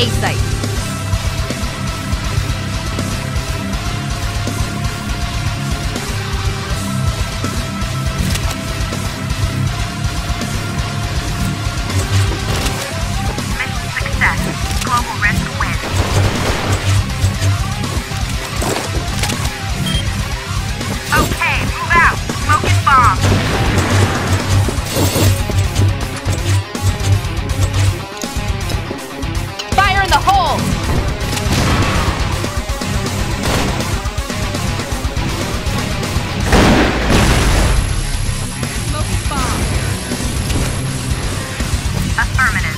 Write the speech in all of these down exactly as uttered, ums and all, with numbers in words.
A site. Mission success. Global risk win. Okay, move out. Smoking bomb. Fire in the hole! Smoking bomb. Affirmative.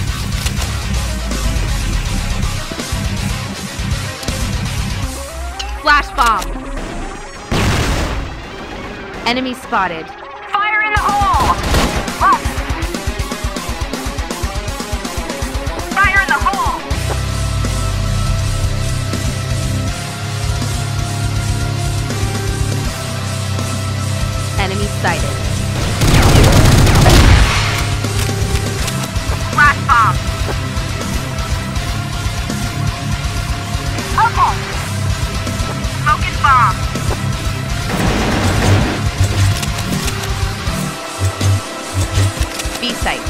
Flash bomb. Enemy spotted. Fire in the hole! Left. Fire in the hole! Enemy sighted. Flash bomb. Okay. Smoking bomb. B site.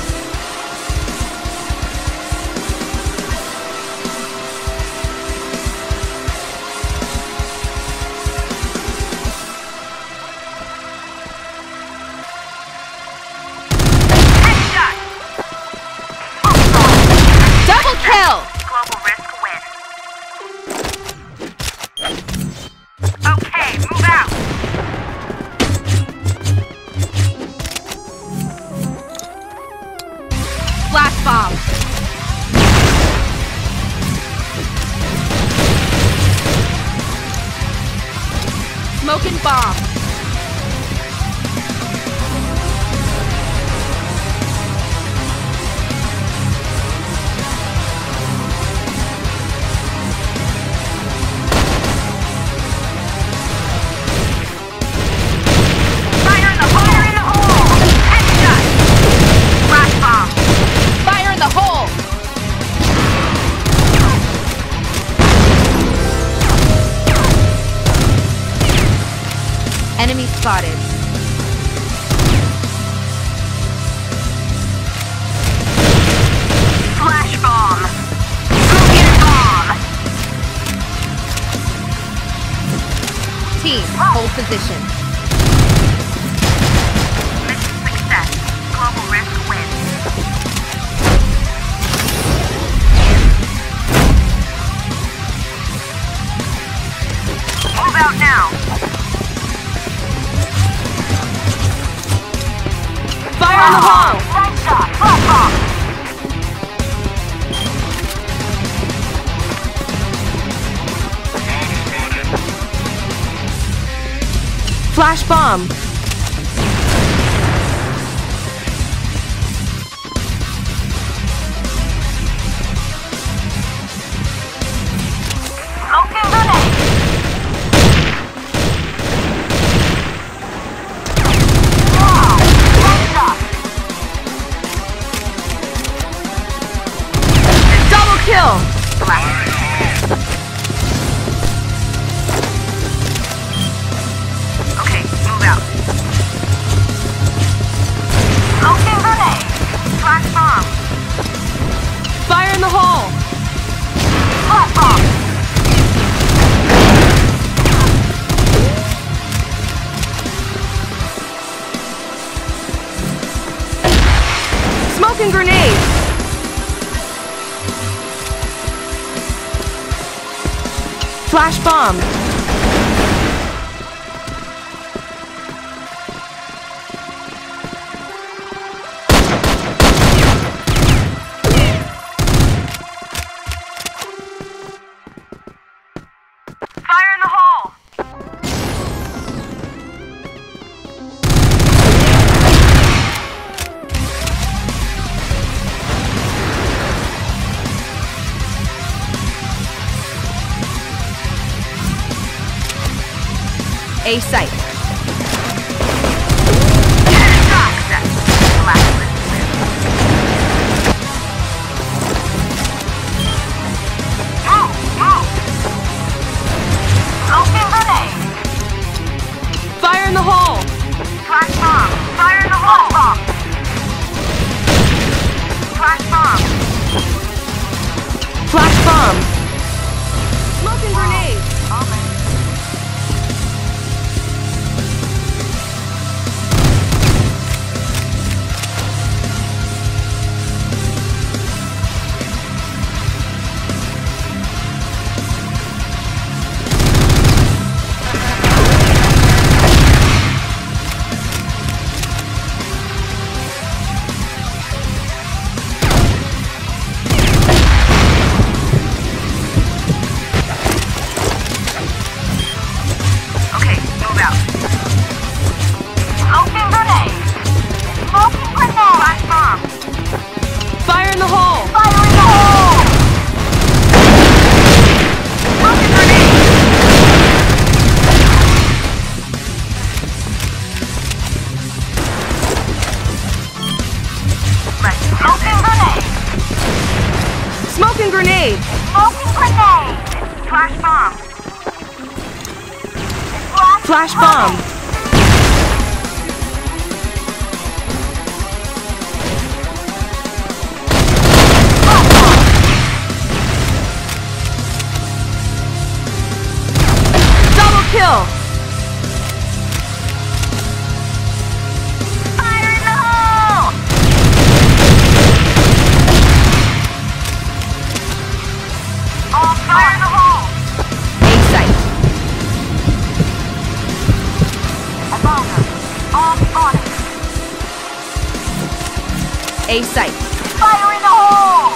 Headshot! Double kill! Global risk win. Okay, move out. Flash bomb. Smoking bomb. Fire in the hole! Fire in the hole! Headshot! Flash bomb. Fire in the hole! Enemy spotted. Flash bomb. Smoking bomb. Team, hold position. Mission success. Global risk win. Move out now. Fire in the hole! Nice shot. Flash bomb. Flash bomb. Smoking grenade. Wow. Nice shot. Double kill! Flash. Okay, move out. Smoking grenade. Flash bomb. Fire in the hole! Flash bomb. Smoking grenade! Flash bomb. Fire in the hole. A site. Access. Last list. Smoking grenade. Smoking grenade. Smoking grenade. Flash bomb. Flash bomb. Double kill. Fire in the hole. All fire in the hole. A site. A boulder. All on it. A site. Fire in the hole.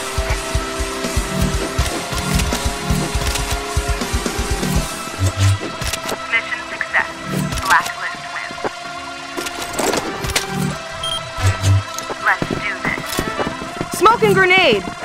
Mission success. Blacklist wins. Let's do this. Smoking grenade.